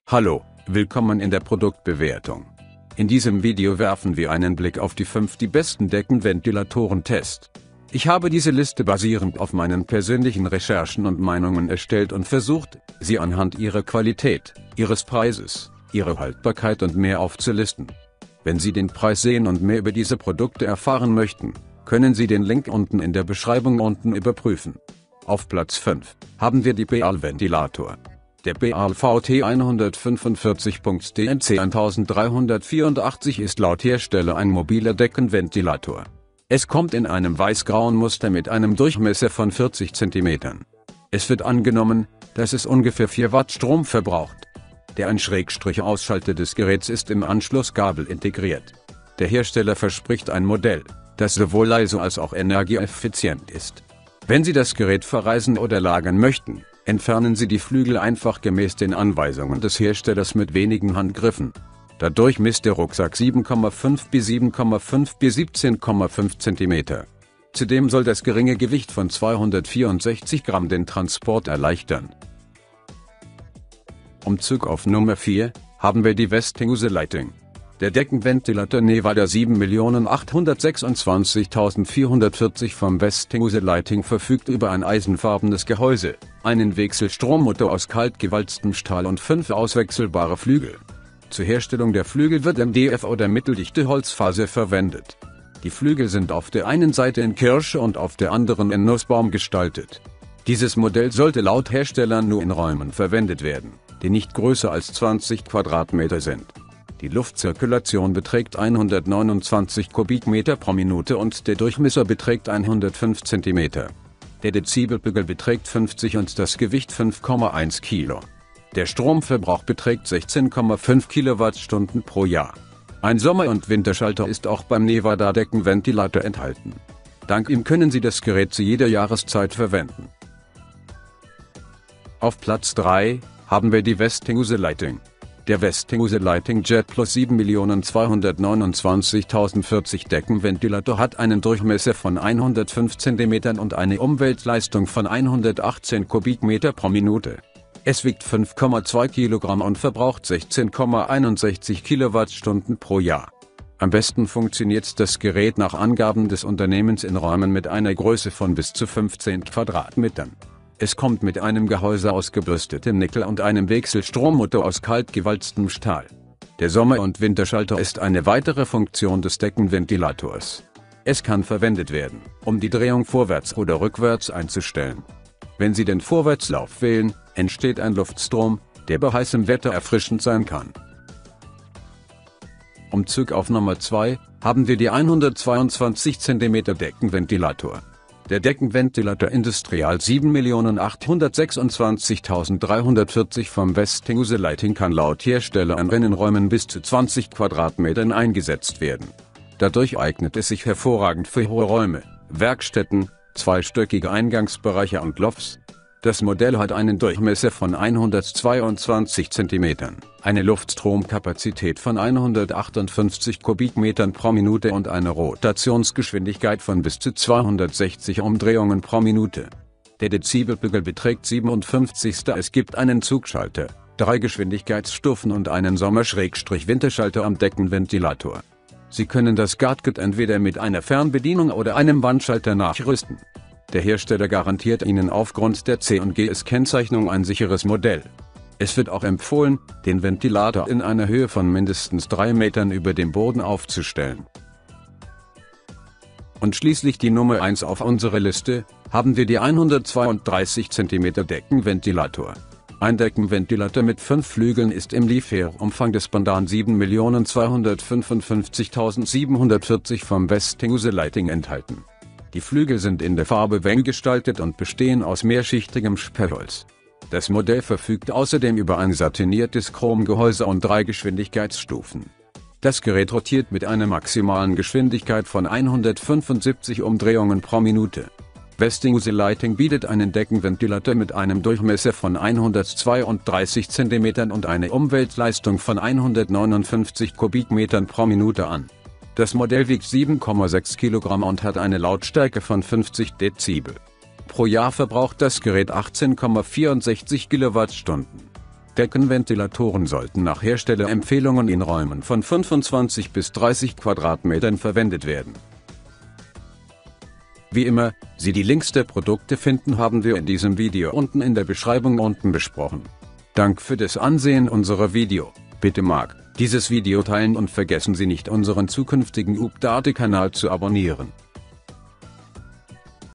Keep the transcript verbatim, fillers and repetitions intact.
Hallo, willkommen in der Produktbewertung. In diesem Video werfen wir einen Blick auf die fünf die besten Deckenventilatoren-Test. Ich habe diese Liste basierend auf meinen persönlichen Recherchen und Meinungen erstellt und versucht, sie anhand ihrer Qualität, ihres Preises, ihrer Haltbarkeit und mehr aufzulisten. Wenn Sie den Preis sehen und mehr über diese Produkte erfahren möchten, können Sie den Link unten in der Beschreibung unten überprüfen. Auf Platz fünf haben wir die Beal-Ventilator. Der Beal V T hundertfünfundvierzig D N C eintausenddreihundertvierundachtzig ist laut Hersteller ein mobiler Deckenventilator. Es kommt in einem weiß-grauen Muster mit einem Durchmesser von vierzig Zentimetern. Es wird angenommen, dass es ungefähr vier Watt Strom verbraucht. Der Ein-Ausschalter des Geräts ist im Anschlusskabel integriert. Der Hersteller verspricht ein Modell, das sowohl leise als auch energieeffizient ist. Wenn Sie das Gerät verreisen oder lagern möchten, entfernen Sie die Flügel einfach gemäß den Anweisungen des Herstellers mit wenigen Handgriffen. Dadurch misst der Rucksack sieben Komma fünf bis sieben Komma fünf bis siebzehn Komma fünf Zentimeter. Zudem soll das geringe Gewicht von zweihundertvierundsechzig Gramm den Transport erleichtern. Umzug auf Nummer vier haben wir die Westinghouse Lighting. Der Deckenventilator Nevada sieben Millionen achthundertsechsundzwanzigtausendvierhundertvierzig vom Westinghouse Lighting verfügt über ein eisenfarbenes Gehäuse, einen Wechselstrommotor aus kaltgewalztem Stahl und fünf auswechselbare Flügel. Zur Herstellung der Flügel wird M D F oder mitteldichte Holzfaser verwendet. Die Flügel sind auf der einen Seite in Kirsche und auf der anderen in Nussbaum gestaltet. Dieses Modell sollte laut Herstellern nur in Räumen verwendet werden, die nicht größer als zwanzig Quadratmeter sind. Die Luftzirkulation beträgt hundertneunundzwanzig Kubikmeter pro Minute und der Durchmesser beträgt hundertfünf Zentimeter. Der Dezibelpegel beträgt fünfzig und das Gewicht fünf Komma eins Kilo. Der Stromverbrauch beträgt sechzehn Komma fünf Kilowattstunden pro Jahr. Ein Sommer- und Winterschalter ist auch beim Nevada Deckenventilator enthalten. Dank ihm können Sie das Gerät zu jeder Jahreszeit verwenden. Auf Platz drei haben wir die Westinghouse Lighting. Der Westinghouse Lighting Jet Plus sieben Millionen zweihundertneunundzwanzigtausendvierzig Deckenventilator hat einen Durchmesser von hundertfünf Zentimetern und eine Umweltleistung von hundertachtzehn Kubikmeter pro Minute. Es wiegt fünf Komma zwei Kilogramm und verbraucht sechzehn Komma einundsechzig Kilowattstunden pro Jahr. Am besten funktioniert das Gerät nach Angaben des Unternehmens in Räumen mit einer Größe von bis zu fünfzehn Quadratmetern. Es kommt mit einem Gehäuse aus gebürstetem Nickel und einem Wechselstrommotor aus kaltgewalztem Stahl. Der Sommer- und Winterschalter ist eine weitere Funktion des Deckenventilators. Es kann verwendet werden, um die Drehung vorwärts oder rückwärts einzustellen. Wenn Sie den Vorwärtslauf wählen, entsteht ein Luftstrom, der bei heißem Wetter erfrischend sein kann. Umzug auf Nummer zwei haben wir die hundertzweiundzwanzig Zentimeter Deckenventilator. Der Deckenventilator Industrial sieben Millionen achthundertsechsundzwanzigtausenddreihundertvierzig vom Westinghouse Lighting kann laut Hersteller an Innenräumen bis zu zwanzig Quadratmetern eingesetzt werden. Dadurch eignet es sich hervorragend für hohe Räume, Werkstätten, zweistöckige Eingangsbereiche und Lofts. Das Modell hat einen Durchmesser von hundertzweiundzwanzig Zentimetern, eine Luftstromkapazität von hundertachtundfünfzig Kubikmetern pro Minute und eine Rotationsgeschwindigkeit von bis zu zweihundertsechzig Umdrehungen pro Minute. Der Dezibelpegel beträgt siebenundfünfzig. Es gibt einen Zugschalter, drei Geschwindigkeitsstufen und einen Sommer-Winterschalter am Deckenventilator. Sie können das Gadget entweder mit einer Fernbedienung oder einem Wandschalter nachrüsten. Der Hersteller garantiert Ihnen aufgrund der C und G S-Kennzeichnung ein sicheres Modell. Es wird auch empfohlen, den Ventilator in einer Höhe von mindestens drei Metern über dem Boden aufzustellen. Und schließlich die Nummer eins auf unserer Liste, haben wir die hundertzweiunddreißig Zentimeter Deckenventilator. Ein Deckenventilator mit fünf Flügeln ist im Lieferumfang des Bandan sieben Millionen zweihundertfünfundfünfzigtausendsiebenhundertvierzig vom Westinghouse Lighting enthalten. Die Flügel sind in der Farbe Weng gestaltet und bestehen aus mehrschichtigem Sperrholz. Das Modell verfügt außerdem über ein satiniertes Chromgehäuse und drei Geschwindigkeitsstufen. Das Gerät rotiert mit einer maximalen Geschwindigkeit von hundertfünfundsiebzig Umdrehungen pro Minute. Westinghouse Lighting bietet einen Deckenventilator mit einem Durchmesser von hundertzweiunddreißig Zentimetern und eine Umweltleistung von hundertneunundfünfzig Kubikmetern pro Minute an. Das Modell wiegt sieben Komma sechs Kilogramm und hat eine Lautstärke von fünfzig Dezibel. Pro Jahr verbraucht das Gerät achtzehn Komma vierundsechzig Kilowattstunden. Deckenventilatoren sollten nach Herstellerempfehlungen in Räumen von fünfundzwanzig bis dreißig Quadratmetern verwendet werden. Wie immer, Sie die Links der Produkte finden, haben wir in diesem Video unten in der Beschreibung unten besprochen. Dank für das Ansehen unserer Video. Bitte mag dieses Video teilen und vergessen Sie nicht, unseren zukünftigen Update-Kanal zu abonnieren.